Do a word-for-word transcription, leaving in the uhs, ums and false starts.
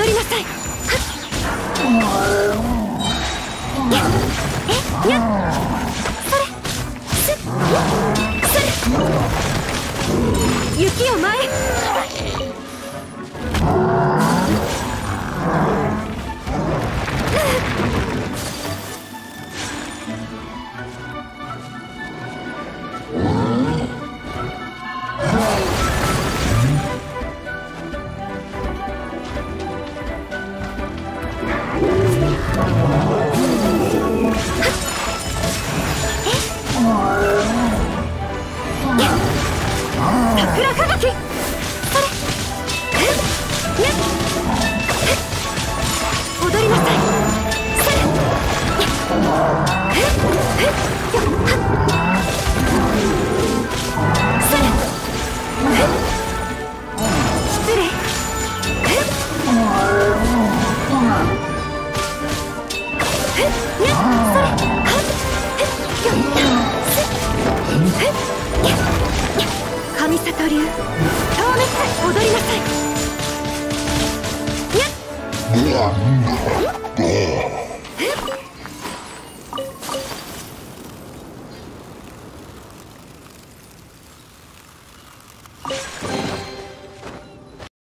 踊りなさい。やっえやっそれすっそれ雪を前桜吹雪それ踊りなさい。それそれ失礼神里流消滅踊りなさい。やっ